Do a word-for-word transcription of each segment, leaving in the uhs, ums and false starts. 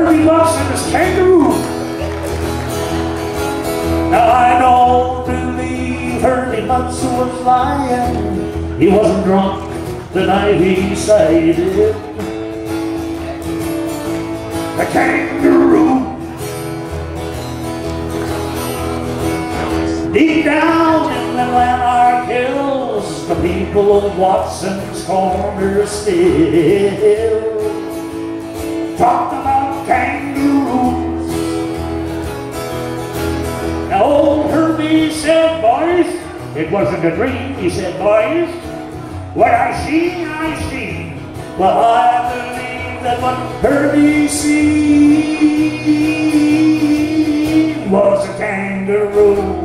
Herbie Bucks and his Kangaroo. Now I don't believe Herbie Bucks was lying. He wasn't drunk the night he sighted the Kangaroo. Deep down in the Lanark Hills, the people of Watson's Corner still talk about kangaroos. Now old Herbie said, boys, it wasn't a dream. He said, boys, what I seen, I seen. Well, I believe that what Herbie seen was a kangaroo.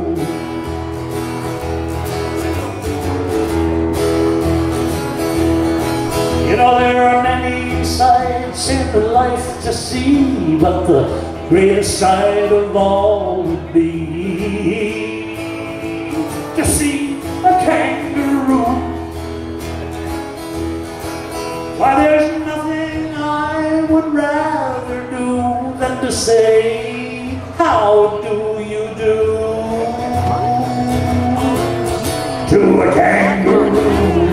You know, there are many sights in life to see, but the greatest sight of all would be to see a kangaroo. Why, there's nothing I would rather do than to say, how do you do to a kangaroo?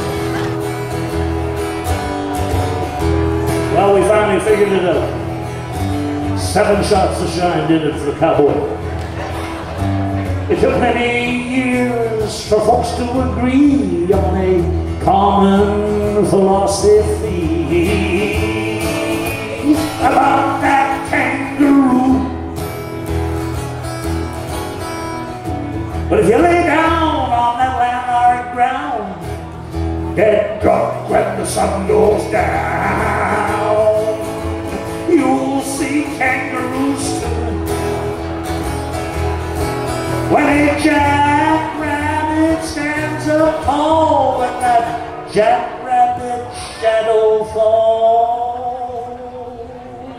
Well, we finally figured it out. Seven shots of shine did it for the cowboy. It took many years for folks to agree on a common philosophy about that kangaroo. But if you lay down on that Lanark ground, get drunk when the sun goes down, you'll see kangaroos too. When a jackrabbit stands up tall and that jackrabbit shadow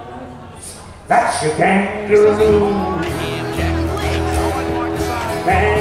falls, that's your kangaroo.